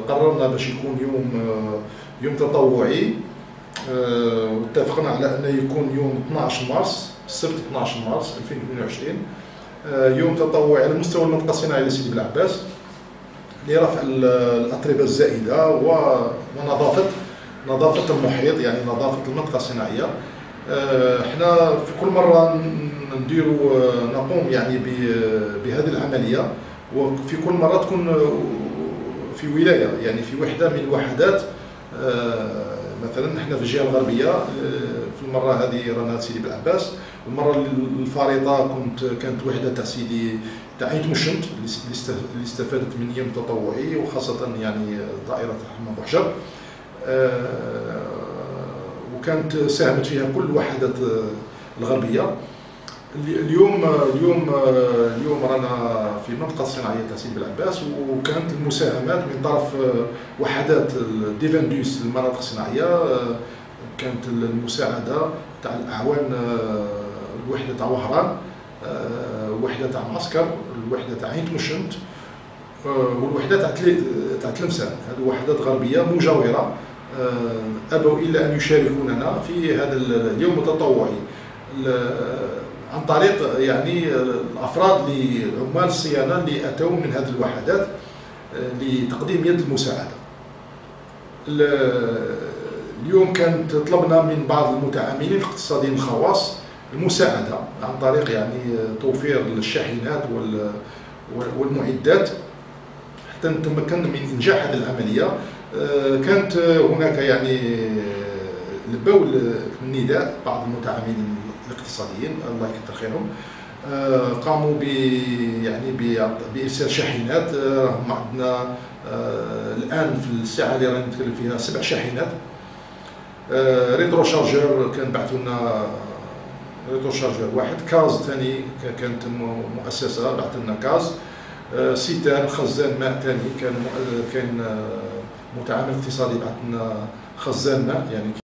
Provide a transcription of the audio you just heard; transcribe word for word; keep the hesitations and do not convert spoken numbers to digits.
قررنا باش يكون يوم يوم تطوعي، واتفقنا على انه يكون يوم اثناش مارس، السبت اثناش مارس ألفين واثنين وعشرين، يوم تطوعي على مستوى المنطقه الصناعيه لسيدي بلعباس لرفع الاتربه الزائده ونظافه نظافه المحيط، يعني نظافه المنطقه الصناعيه. احنا في كل مره نديروا نقوم يعني بهذه العمليه، وفي كل مره تكون في ولايه، يعني في وحده من الوحدات. مثلا احنا في الجهه الغربيه، في المره هذه رانا سيدي بلعباس، المره الفارطه كنت كانت وحده تاع سيدي تاع عين تمشنت اللي استفادت من يوم تطوعي، وخاصه يعني دائره حمام بوحجر، وكانت ساهمت فيها كل الوحدات الغربيه. اليوم اليوم اليوم رانا في المنطقه الصناعيه تاع سيدي بلعباس، وكانت المساهمات من طرف وحدات ديفاندوس المناطق الصناعيه، كانت المساعده تاع الاعوان، الوحده تاع وهران، الوحده تاع معسكر، الوحده تاع عين تمشنت، والوحده تاع تاع تلمسان. هذه وحدات غربيه مجاوره ابوا الا ان يشاركوننا في هذا اليوم التطوعي عن طريق يعني الافراد لعمال الصيانه اللي اتوا من هذه الوحدات لتقديم يد المساعده. اليوم كانت طلبنا من بعض المتعاملين الاقتصاديين الخواص المساعده عن طريق يعني توفير الشاحنات والمعدات حتى نتمكن من انجاح هذه العمليه. كانت هناك يعني لبوا النداء بعض المتعاملين الاقتصاديين الله يكثر خيرهم، قاموا ب يعني بارسال شاحنات. راهم عندنا الان في الساعه اللي راني نتكلم فيها سبع شاحنات. ريترو شارجر كان بعثوا لنا ريترو شارجر واحد، كاز ثاني كانت مؤسسه بعثت لنا كاز، سيتان خزان ماء ثاني كان كان متعامل اقتصادي بعث لنا خزان ماء يعني